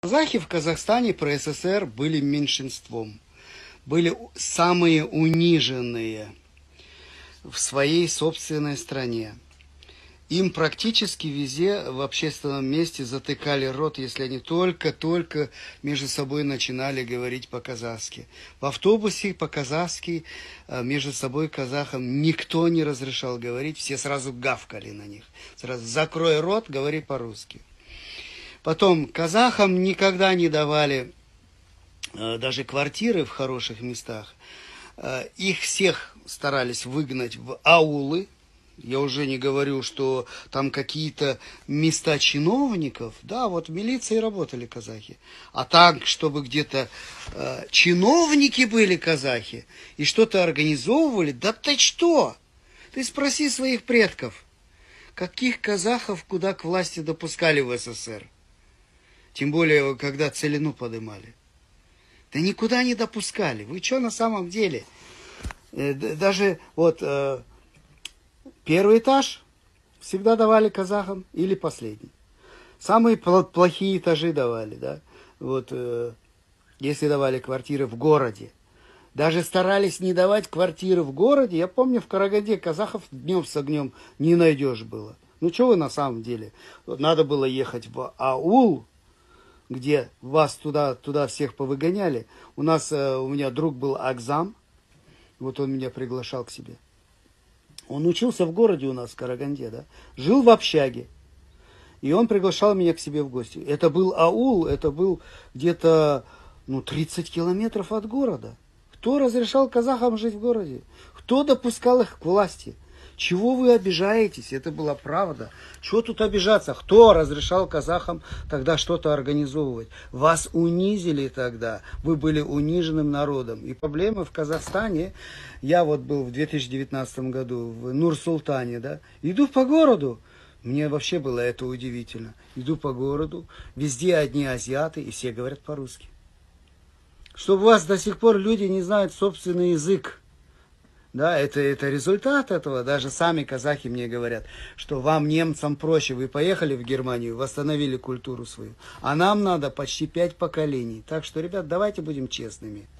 Казахи в Казахстане при СССР были меньшинством, были самые униженные в своей собственной стране. Им практически везде в общественном месте затыкали рот, если они только-только между собой начинали говорить по-казахски. В автобусе по-казахски между собой казахам никто не разрешал говорить, все сразу гавкали на них. Сразу закрой рот, говори по-русски. Потом казахам никогда не давали даже квартиры в хороших местах. Их всех старались выгнать в аулы. Я уже не говорю, что там какие-то места чиновников. Да, вот в милиции работали казахи. А так, чтобы где-то чиновники были казахи и что-то организовывали, да ты что? Ты спроси своих предков, каких казахов куда к власти допускали в СССР. Тем более, когда целину подымали. Да никуда не допускали. Вы что на самом деле? Даже вот первый этаж всегда давали казахам или последний. Самые плохие этажи давали, да. Вот если давали квартиры в городе. Даже старались не давать квартиры в городе. Я помню, в Караганде казахов днем с огнем не найдешь было. Ну, что вы на самом деле? Надо было ехать в аул, где вас туда всех повыгоняли. У меня друг был Акзам, вот он меня приглашал к себе. Он учился в городе у нас, в Караганде, да, жил в общаге. И он приглашал меня к себе в гости. Это был аул, это был где-то 30 километров от города. Кто разрешал казахам жить в городе? Кто допускал их к власти? Чего вы обижаетесь? Это была правда. Чего тут обижаться? Кто разрешал казахам тогда что-то организовывать? Вас унизили тогда. Вы были униженным народом. И проблемы в Казахстане. Я вот был в 2019 году в Нур-Султане, да. Иду по городу. Мне вообще было это удивительно. Иду по городу. Везде одни азиаты и все говорят по-русски. Чтобы у вас до сих пор люди не знают собственный язык. Да, это результат этого. Даже сами казахи мне говорят, что вам, немцам, проще. Вы поехали в Германию, восстановили культуру свою. А нам надо почти 5 поколений. Так что, ребят, давайте будем честными.